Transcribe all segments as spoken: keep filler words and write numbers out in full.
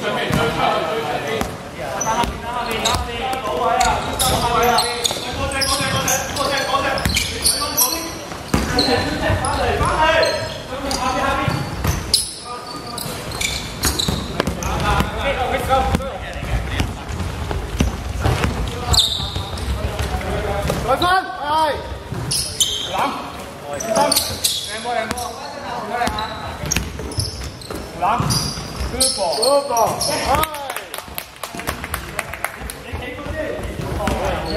來分，係攬，心，靚波靚波，唔該你嚇，攬 ，good ball，good ball，係。你企高啲，好嘅，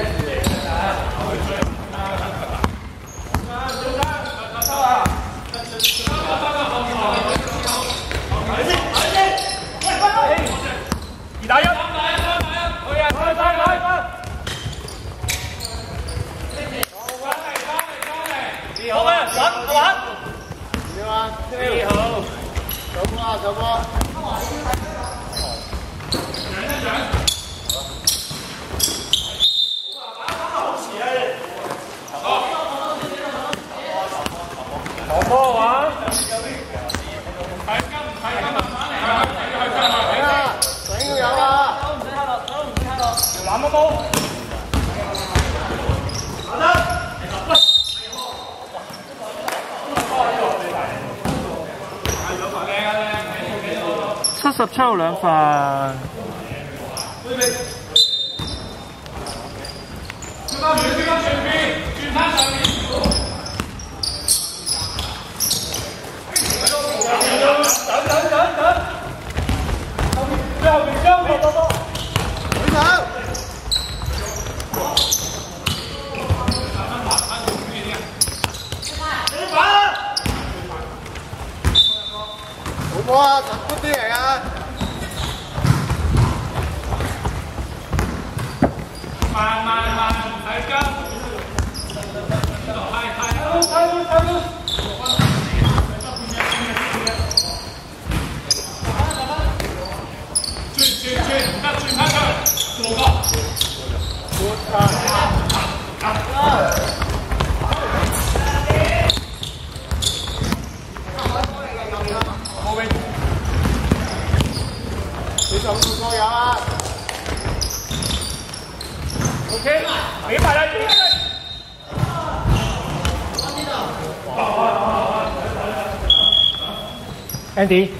啊，小生，阿秋啊，快啲，快啲，喂，快啲，二打一，三打一，三打一，好嘢，快快快快！ 好嘅，穩穩。點啊？你好。走波啊！走波。揚一揚。好遲啊！好。波話。睇金睇金慢慢嚟啊！睇啊！整要有啊！都唔使黑落，都唔使黑落。條攬個波。好得。 七十七號兩份。 好波啊！實啲嚟啊！ 慢慢慢，唔使急。係係，睇到睇到。轉轉轉，得轉翻出，做個。冇位。你上次過呀？ OK， 明白了。Andy。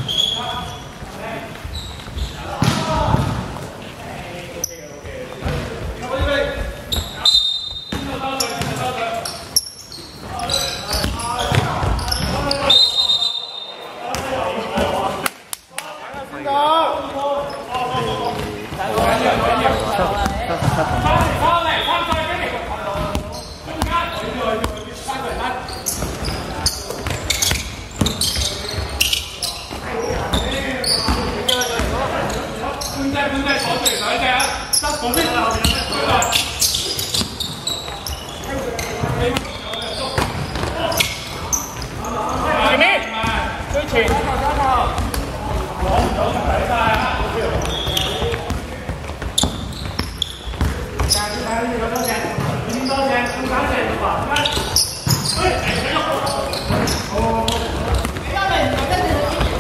前面，最前。攞唔到就睇晒啊！但係你睇下呢個多隻，點多隻，咁搞隻唔話乜？喂，嚟咯！好。你而家嚟唔係跟住你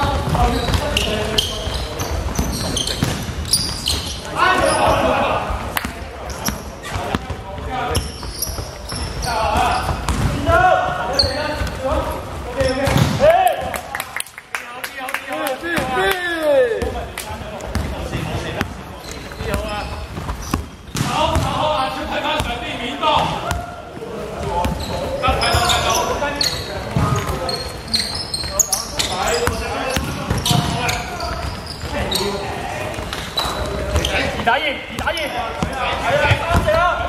二打二，二打二，係啊，三隻啦，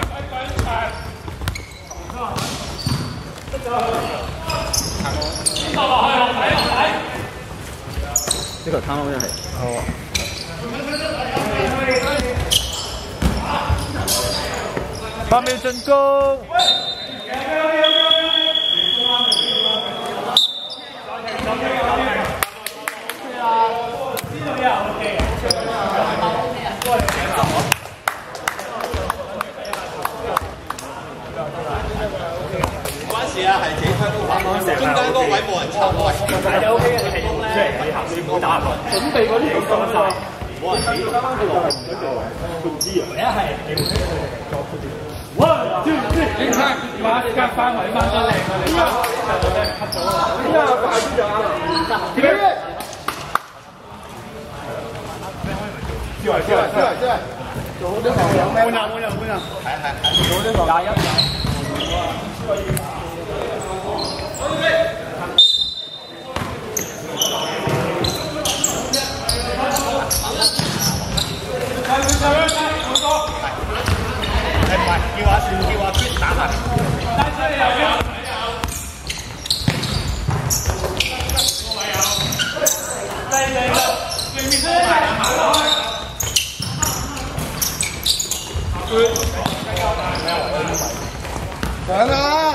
得咗，落落去，落底，落底。呢個攤攤真係好啊！八秒進攻。 關事啊，係自己推高板。 中間嗰個位冇人抽開。但係你 OK 嘅，你係攻咧，你行你唔好打入去。準備嗰啲要放晒，冇人睇。啱啱佢落係唔準備，佢唔知啊。第一係你會作出啲。One two three， 你睇馬甲範圍翻得靚啊！你吸咗啦，呢個快啲就啱啦。點？跳嚟跳嚟跳嚟跳嚟！做好啲防守咩？換人換人換人！係係係，做好啲防守。廿一。係唔係？叫阿叫阿邊打下。單車有有有。個位有。低低低，對面都係行落去。上啦！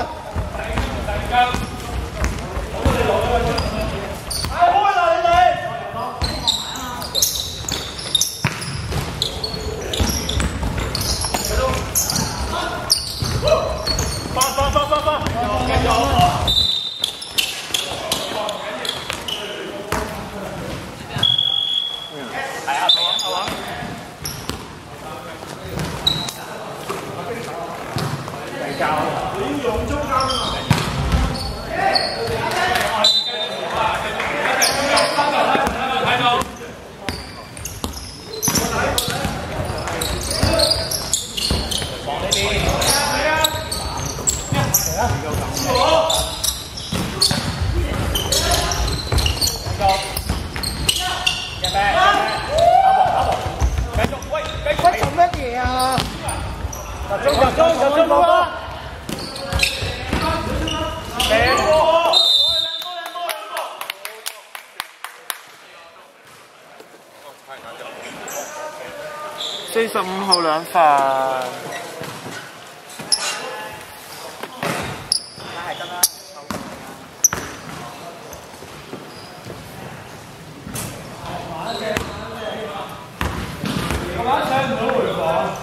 翻翻翻翻翻！繼續。係啊，係啊，係啊。教你要用中間啊！睇到。往呢邊。係啊。係啊。好。一咩？打波打波。繼續喂，繼續。做乜嘢啊？集中集中集中波！靚波！ 四十五號兩份。係得啦。個馬上唔到回防。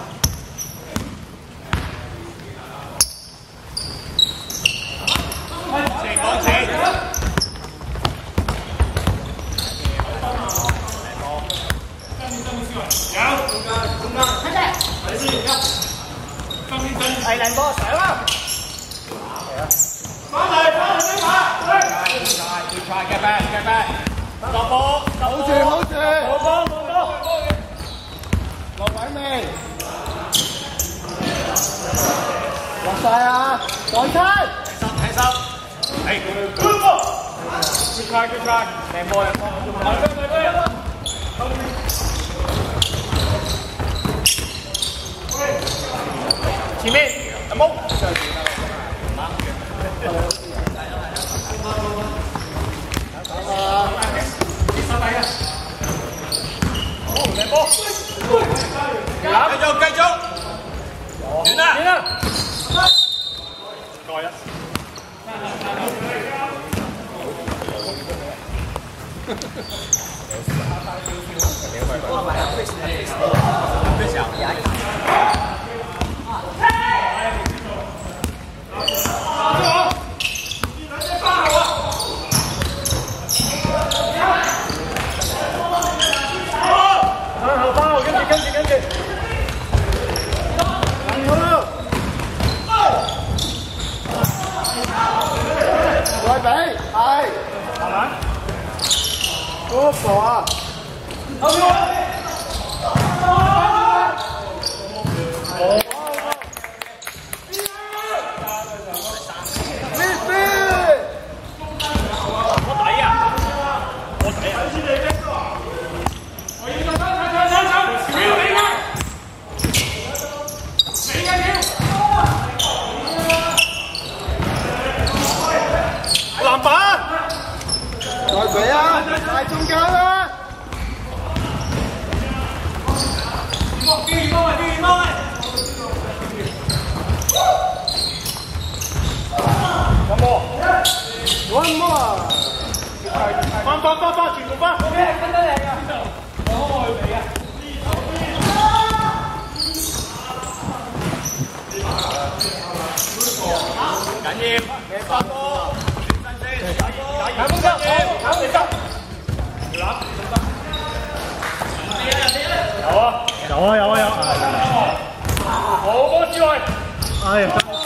係靚波上啦！翻嚟翻嚟呢下，越快嘅咩嘅咩，落波，好住好住，冇波冇波，落位未？落晒啊！再猜，睇心睇心，係 good ball， good try good try， 靚波靚波，嚟嚟嚟嚟！前面有冇？好，靚波！繼續繼續，遠啦遠啦，過一。再俾，係，慢慢，嗰個啊，後邊，再俾啊！大中間啦！見波見波見波！有冇？有冇？翻翻翻翻，全部翻！跟得嚟㗎！我可唔可以俾啊？緊要，你發波！ 有啊有啊有。 好波之外， 哎。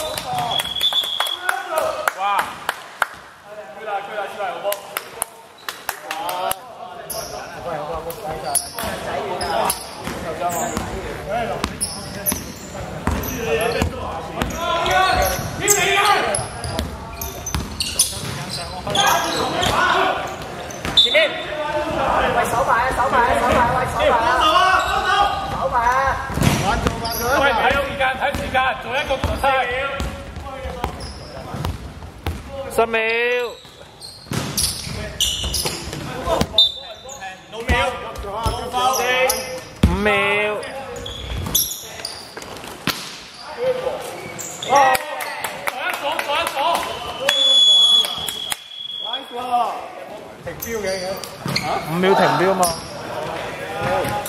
哇！推啦推啦出嚟好波！哇！喂，我我睇下，仔遠啊！受傷啊！前面，喂手埋啊手埋啊手埋喂手埋啊！手啊手埋啊！玩做玩做！喂睇時間睇時間，做一個動作。十秒。六秒。五秒。哦，左一左左一左。停標嘅，嚇？五秒停標嘛。